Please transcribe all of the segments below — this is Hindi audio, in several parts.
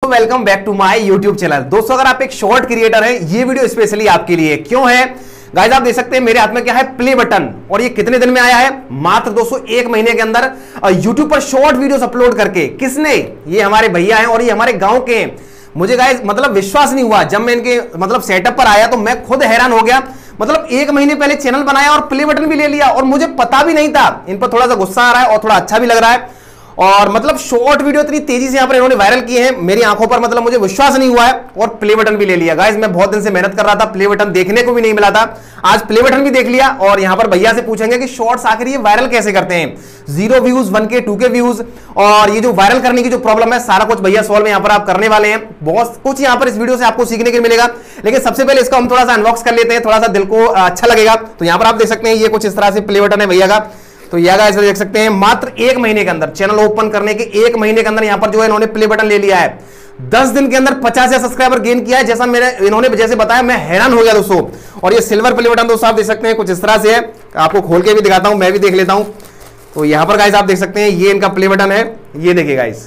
Welcome back to my YouTube channel. दोस्तों अगर आप एक शॉर्ट क्रिएटर हैं, ये वीडियो स्पेशली आपके लिए क्यों है। गाइस आप देख सकते हैं मेरे हाथ में क्या है, प्ले बटन। और ये कितने दिन में आया है, मात्र दोस्तों 1 महीने के अंदर यूट्यूब पर शॉर्ट वीडियोस अपलोड करके। किसने, ये हमारे भैया हैं और ये हमारे गांव के हैं। मुझे गाइस मतलब विश्वास नहीं हुआ जब मैं इनके मतलब सेटअप पर आया, तो मैं खुद हैरान हो गया। मतलब 1 महीने पहले चैनल बनाया और प्ले बटन भी ले लिया, और मुझे पता भी नहीं था। इन पर थोड़ा सा गुस्सा आ रहा है और थोड़ा अच्छा भी लग रहा है। और मतलब शॉर्ट वीडियो इतनी तेजी से यहां पर इन्होंने वायरल किए हैं, मेरी आंखों पर मतलब मुझे विश्वास नहीं हुआ है। और प्ले बटन भी ले लिया। गाइस मैं बहुत दिन से मेहनत कर रहा था, प्ले बटन देखने को भी नहीं मिला था। आज प्ले बटन भी देख लिया। और यहां पर भैया से पूछेंगे कि शॉर्ट्स आखिर ये वायरल कैसे करते हैं, 0 व्यूज, 1K 2K व्यूज, और ये जो वायरल करने की जो प्रॉब्लम है, सारा कुछ भैया सॉल्व यहां पर आप करने वाले हैं। बहुत कुछ यहां पर इस वीडियो से आपको सीखने को मिलेगा। लेकिन सबसे पहले इसको हम थोड़ा सा अनबॉक्स कर लेते हैं, थोड़ा सा दिल को अच्छा लगेगा। तो यहां पर आप देख सकते हैं ये कुछ इस तरह से प्ले बटन है भैया का। तो यह गाइस देख सकते हैं मात्र 1 महीने के अंदर, चैनल ओपन करने के 1 महीने के अंदर यहां पर जो है इन्होंने प्ले बटन ले लिया है। 10 दिन के अंदर 50,000 सब्सक्राइबर गेन किया है। जैसा इन्होंने जैसे बताया, मैं हैरान हो गया दोस्तों। और ये सिल्वर प्ले बटन दोस्तों आप देख सकते हैं कुछ इस तरह से है। आपको खोल के भी दिखाता हूं, मैं भी देख लेता हूं। तो यहां पर गाइस आप देख सकते हैं ये इनका प्ले बटन है, ये देखिए गाइस।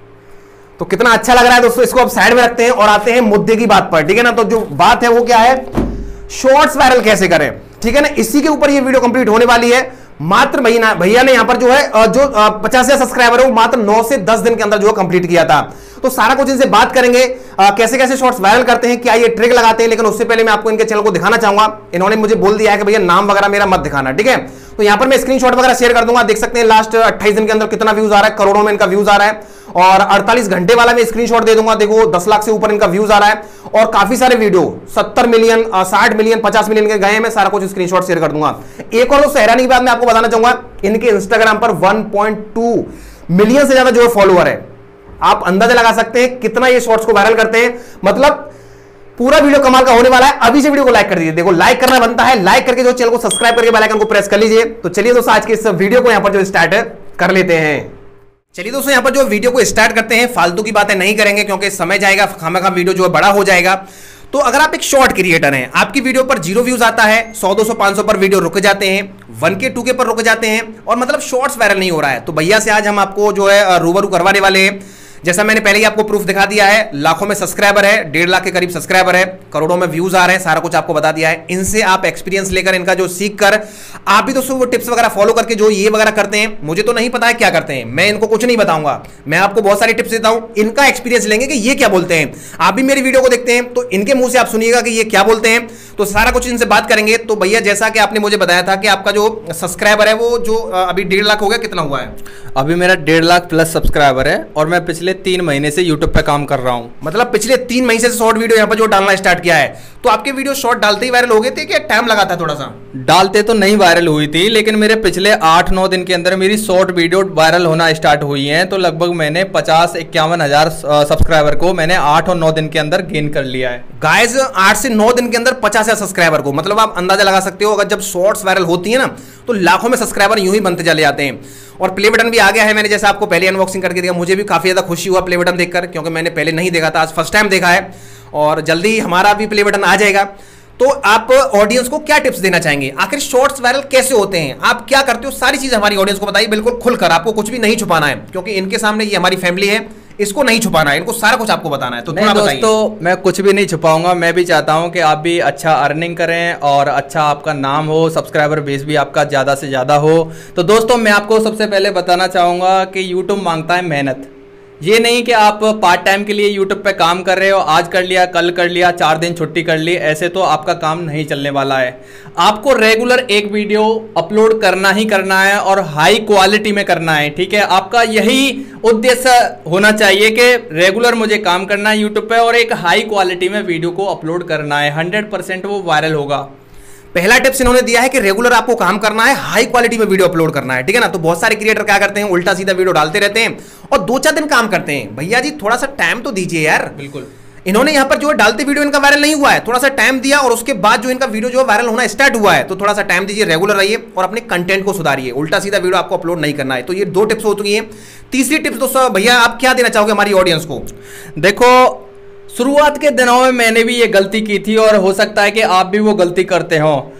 तो कितना अच्छा लग रहा है दोस्तों। इसको आप साइड में रखते हैं और आते हैं मुद्दे की बात पर, ठीक है ना। तो जो बात है वो क्या है, शॉर्ट्स वायरल कैसे करें, ठीक है ना। इसी के ऊपर ये वीडियो कंप्लीट होने वाली है। मात्र भैया ने यहां पर जो है जो 50,000 सब्सक्राइबर है वो मात्र 9 से 10 दिन के अंदर जो कंप्लीट किया था। तो सारा कुछ इनसे बात करेंगे, कैसे कैसे शॉर्ट्स वायरल करते हैं, क्या ये ट्रिक लगाते हैं। लेकिन उससे पहले मैं आपको इनके चैनल को दिखाना चाहूंगा। इन्होंने मुझे बोल दिया है कि भैया नाम वगैरह मेरा मत दिखाना, ठीक है। तो यहां पर मैं स्क्रीनशॉट वगैरह शेयर कर दूंगा। देख सकते हैं लास्ट 28 दिन के अंदर कितना व्यूज आ रहा है, करोड़ों में इनका व्यूज आ रहा है। और 48 घंटे वाला मैं स्क्रीनशॉट दे दूंगा, देखो 10 लाख से ऊपर इनका व्यूज आ रहा है। और काफी सारे वीडियो 70 मिलियन, 60 मिलियन, 50 मिलियन के गए हैं। मैं सारा कुछ स्क्रीनशॉट शेयर कर दूंगा। एक और हैरानी की बात मैं आपको बताना चाहूंगा, इनके इंस्टाग्राम पर 1.2 मिलियन से ज्यादा जो है फॉलोअर है। आप अंदाजा लगा सकते हैं कितना ये शॉर्ट्स को वायरल करते हैं। मतलब पूरा वीडियो कमाल का होने वाला है। अभी से वीडियो को लाइक कर दीजिए, देखो लाइक करना बनता है। लाइक करके जो चैनल को सब्सक्राइब करके बेल आइकन को प्रेस कर लीजिए। तो चलिए दोस्तों आज के इस वीडियो को यहां पर जो स्टार्ट कर लेते हैं। चलिए दोस्तों यहां पर जो वीडियो को स्टार्ट करते हैं। फालतू की बातें नहीं करेंगे क्योंकि समय जाएगा, खामखा वीडियो जो है बड़ा हो जाएगा। तो अगर आप एक शॉर्ट क्रिएटर हैं, आपकी वीडियो पर 0 व्यूज आता है, 100, 200, 500 पर वीडियो रुक जाते हैं, 1K 2K पर रुक जाते हैं, और मतलब शॉर्ट्स वायरल नहीं हो रहा है, तो भैया से आज हम आपको जो है रूबरू करवाने वाले हैं। जैसा मैंने पहले ही आपको प्रूफ दिखा दिया है, लाखों में सब्सक्राइबर है, 1.5 लाख के करीब सब्सक्राइबर है, करोड़ों में व्यूज आ रहे हैं, सारा कुछ आपको बता दिया है। इनसे आप एक्सपीरियंस लेकर, इनका जो सीख कर आप भी दोस्तों वो टिप्स वगैरह फॉलो करके जो ये वगैरह करते हैं, मुझे तो नहीं पता है क्या करते हैं, मैं इनको कुछ नहीं बताऊंगा। मैं आपको बहुत सारी टिप्स देता हूं, इनका एक्सपीरियंस लेंगे कि ये क्या बोलते हैं। आप भी मेरी वीडियो को देखते हैं तो इनके मुंह से आप सुनिएगा कि ये क्या बोलते हैं। तो सारा कुछ इनसे बात करेंगे। तो भैया जैसा कि आपने मुझे बताया था कि आपका जो सब्सक्राइबर है वो जो अभी 1.5 लाख हो गया, कितना हुआ है? अभी मेरा 1.5 लाख प्लस सब्सक्राइबर है और मैं पिछले 3 महीने से यूट्यूब पे काम कर रहा हूं। मतलब पिछले 3 महीने से शॉर्ट वीडियो यहाँ पर जो डालना स्टार्ट किया है। तो आपके वीडियो शॉर्ट डालते ही वायरल हो गए थे कि टाइम लगा था थोड़ा सा? डालते तो नहीं वायरल हुई थी, लेकिन मेरे पिछले 8-9 दिन के अंदर मेरी शॉर्ट वीडियो वायरल होना स्टार्ट हुई हैं। तो लगभग मैंने 50-51 हजार सब्सक्राइबर को मैंने 8 और 9 दिन के अंदर गेन कर लिया है। गाइस 8 से 9 दिन के अंदर 50,000 सब्सक्राइबर को, मतलब आप अंदाजा लगा सकते हो, अगर जब शॉर्ट्स वायरल होती है ना तो लाखों में सब्सक्राइबर यूं ही बनते चले जाते हैं। और प्ले बटन भी आ गया है। मैंने जैसे आपको पहले अनबॉक्सिंग करके दिया, मुझे भी काफी ज्यादा खुशी हुआ प्ले बटन देखकर, क्योंकि मैंने पहले नहीं देखा था, आज फर्स्ट टाइम देखा है। और जल्दी हमारा भी प्ले बटन आ जाएगा। तो आप ऑडियंस को क्या टिप्स देना चाहेंगे, आखिर शॉर्ट्स वायरल कैसे होते हैं, आप क्या करते हो, सारी चीज हमारी ऑडियंस को बताइए बिल्कुल खुलकर। आपको कुछ भी नहीं छुपाना है, क्योंकि इनके सामने ये हमारी फैमिली है, इसको नहीं छुपाना है, इनको सारा कुछ आपको बताना है। तो थोड़ा बताइए। दोस्तों मैं कुछ भी नहीं छुपाऊंगा। मैं भी चाहता हूं कि आप भी अच्छा अर्निंग करें और अच्छा आपका नाम हो, सब्सक्राइबर बेस भी आपका ज़्यादा से ज़्यादा हो। तो दोस्तों मैं आपको सबसे पहले बताना चाहूँगा कि यूट्यूब मांगता है मेहनत। ये नहीं कि आप पार्ट टाइम के लिए यूट्यूब पे काम कर रहे हो, आज कर लिया, कल कर लिया, 4 दिन छुट्टी कर ली, ऐसे तो आपका काम नहीं चलने वाला है। आपको रेगुलर एक वीडियो अपलोड करना ही करना है और हाई क्वालिटी में करना है, ठीक है। आपका यही उद्देश्य होना चाहिए कि रेगुलर मुझे काम करना है यूट्यूब पे और एक हाई क्वालिटी में वीडियो को अपलोड करना है, 100% वो वायरल होगा। पहला टिप्स इन्होंने दिया है कि रेगुलर आपको काम करना है, हाई क्वालिटी में वीडियो अपलोड करना है, ठीक है ना। तो बहुत सारे क्रिएटर क्या करते हैं, उल्टा सीधा वीडियो डालते रहते हैं और 2-4 दिन काम करते हैं। भैया जी थोड़ा सा टाइम तो दीजिए यार। बिल्कुल। इन्होंने यहाँ पर जो है डालते वीडियो इनका वायरल नहीं हुआ है, थोड़ा सा टाइम दिया और उसके बाद जो इनका वीडियो जो वायरल होना स्टार्ट हुआ है। तो थोड़ा सा टाइम दीजिए, रेगुलर रहिए और अपने कंटेंट को सुधारिए। उल्टा सीधा वीडियो आपको अपलोड नहीं करना है। तो ये 2 टिप्स हो चुकी हैं। तीसरी टिप्स दोस्तों भैया आप क्या देना चाहोगे हमारी ऑडियंस को? देखो शुरुआत के दिनों में मैंने भी ये गलती की थी और हो सकता है कि आप भी वो गलती करते हो।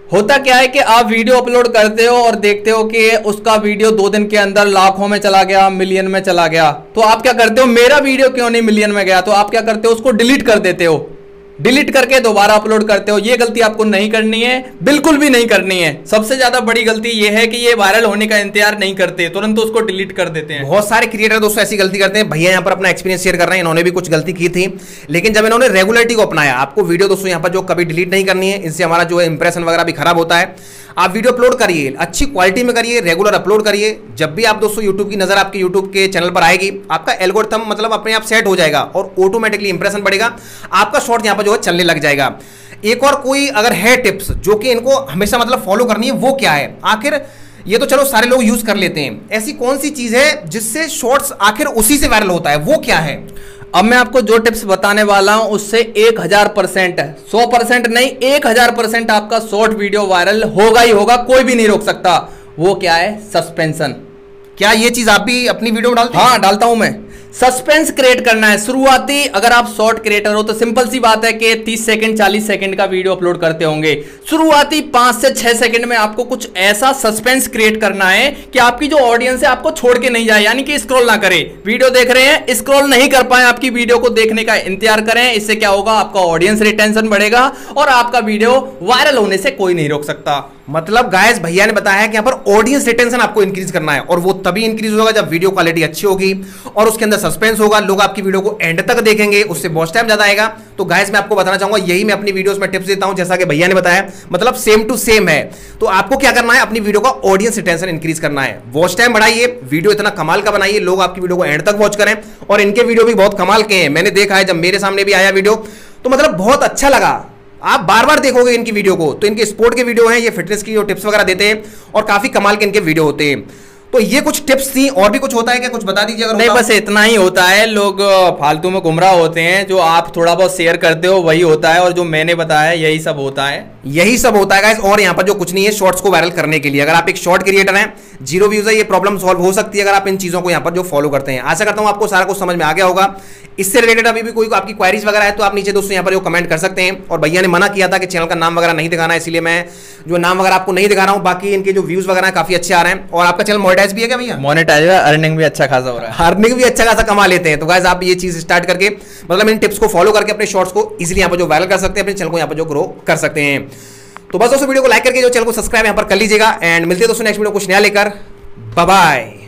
होता क्या है कि आप वीडियो अपलोड करते हो और देखते हो कि उसका वीडियो 2 दिन के अंदर लाखों में चला गया, मिलियन में चला गया, तो आप क्या करते हो, मेरा वीडियो क्यों नहीं मिलियन में गया, तो आप क्या करते हो, उसको डिलीट कर देते हो, डिलीट करके दोबारा अपलोड करते हो। ये गलती आपको नहीं करनी है, बिल्कुल भी नहीं करनी है। सबसे ज्यादा बड़ी गलती ये है कि ये वायरल होने का इंतजार नहीं करते, तुरंत उसको डिलीट कर देते हैं। बहुत सारे क्रिएटर दोस्तों ऐसी गलती करते हैं। भैया यहाँ पर अपना एक्सपीरियंस शेयर कर रहे हैं, इन्होंने भी कुछ गलती की थी, लेकिन जब इन्होंने रेगुलरिटी को अपनाया, आपको वीडियो दोस्तों यहाँ पर जो कभी डिलीट नहीं करनी है, इससे हमारा जो है इंप्रेशन वगैरह भी खराब होता है। आप वीडियो अपलोड करिए, अच्छी क्वालिटी में करिए, रेगुलर अपलोड करिए। जब भी आप दोस्तों यूट्यूब की नजर आपके यूट्यूब के चैनल पर आएगी, आपका एल्गोरिथम मतलब अपने आप सेट हो जाएगा और ऑटोमेटिकली इंप्रेशन बढ़ेगा, आपका शॉर्ट यहाँ पर जो है चलने लग जाएगा। एक और कोई अगर है टिप्स जो कि इनको हमेशा मतलब फॉलो करनी है, वो क्या है? आखिर ये तो चलो सारे लोग यूज कर लेते हैं, ऐसी कौन सी चीज है जिससे शॉर्ट्स आखिर उसी से वायरल होता है, वो क्या है? अब मैं आपको जो टिप्स बताने वाला हूं उससे 1000%, 100% नहीं, 1000% आपका शॉर्ट वीडियो वायरल होगा ही होगा, कोई भी नहीं रोक सकता। वो क्या है? सस्पेंशन। क्या ये चीज आप भी अपनी वीडियो में डालते हैं? हाँ, डालता हूं मैं। सस्पेंस क्रिएट करना है। शुरुआती अगर आप शॉर्ट क्रिएटर हो तो सिंपल सी बात है कि 30 सेकंड 40 सेकंड का वीडियो अपलोड करते होंगे। शुरुआती 5 से 6 सेकंड में आपको कुछ ऐसा सस्पेंस क्रिएट करना है कि आपकी जो ऑडियंस है आपको छोड़ के नहीं जाए, यानी कि स्क्रॉल ना करे। वीडियो देख रहे हैं, स्क्रॉल नहीं कर पाए, आपकी वीडियो को देखने का इंतजार करें। इससे क्या होगा, आपका ऑडियंस रिटेंशन बढ़ेगा और आपका वीडियो वायरल होने से कोई नहीं रोक सकता। मतलब गाइस भैया ने बताया है कि यहाँ पर ऑडियंस रिटेंशन आपको इंक्रीज करना है, और वो तभी इंक्रीज होगा जब वीडियो क्वालिटी अच्छी होगी और उसके अंदर सस्पेंस होगा, लोग आपकी वीडियो को एंड तक देखेंगे, उससे वॉच टाइम ज्यादा आएगा। तो गाइस मैं आपको बताना चाहूंगा, यही मैं अपनी वीडियोस में टिप्स देता हूं, जैसा कि भैया ने बताया, मतलब सेम टू सेम है। तो आपको क्या करना है, अपनी वीडियो का ऑडियंस रिटेंशन इंक्रीज करना है, वॉच टाइम बढ़ाइए, वीडियो इतना कमाल का बनाइए, लोग आपकी वीडियो को एंड तक वॉच करें। और इनके वीडियो भी बहुत कमाल के हैं, मैंने देखा है, जब मेरे सामने भी आया वीडियो तो मतलब बहुत अच्छा लगा। आप बार बार देखोगे इनकी वीडियो को, तो इनके स्पोर्ट के वीडियो हैं, ये फिटनेस की जो टिप्स वगैरह देते हैं और काफी कमाल के इनके वीडियो होते हैं। तो ये कुछ टिप्स थी, और भी कुछ होता है क्या? कुछ बता दीजिए अगर। नहीं, बस इतना ही होता है। लोग फालतू में गुमराह होते हैं, जो आप थोड़ा बहुत शेयर करते हो वही होता है, और जो मैंने बताया यही सब होता है, यही सब होता है गाइस। और यहाँ पर जो कुछ नहीं है शॉर्ट्स को वायरल करने के लिए, अगर आप एक शॉर्ट क्रिएटर हैं, 0 व्यूज है, ये प्रॉब्लम सॉल्व हो सकती है अगर आप इन चीजों को यहाँ पर जो फॉलो करते हैं। आशा करता हूँ आपको सारा कुछ समझ में आ गया होगा। इससे रिलेटेड अभी भी कोई आपकी क्वारीज वगैरह है तो आप नीचे दोस्तों यहाँ पर कमेंट कर सकते हैं। और भैया ने मना किया था कि चैनल का नाम वगैरह नहीं दिखाना है, इसलिए मैं जो नाम वगैरह आपको नहीं दिखा रहा हूँ। बाकी इनके जो व्यूज वगैरह काफी अच्छे आ रहे हैं। और आपका चैनल मोनेटाइज भी है क्या भैया? मोनेटाइज, अर्निंग भी अच्छा खासा हो रहा है, अर्निंग भी अच्छा खासा कमा लेते हैं। तो गाइस आप ये चीज स्टार्ट करके मतलब इन टिप्स को फॉलो करके अपने शॉर्ट्स को इजीली यहाँ पर जो वायरल कर सकते हैं, अपने चैनल को यहाँ पर जो ग्रो कर सकते हैं। तो बस दोस्तों वीडियो को लाइक करके जो चैनल को सब्सक्राइब यहाँ पर कर लीजिएगा। एंड मिलते हैं दोस्तों नेक्स्ट वीडियो कुछ नया लेकर। Bye bye.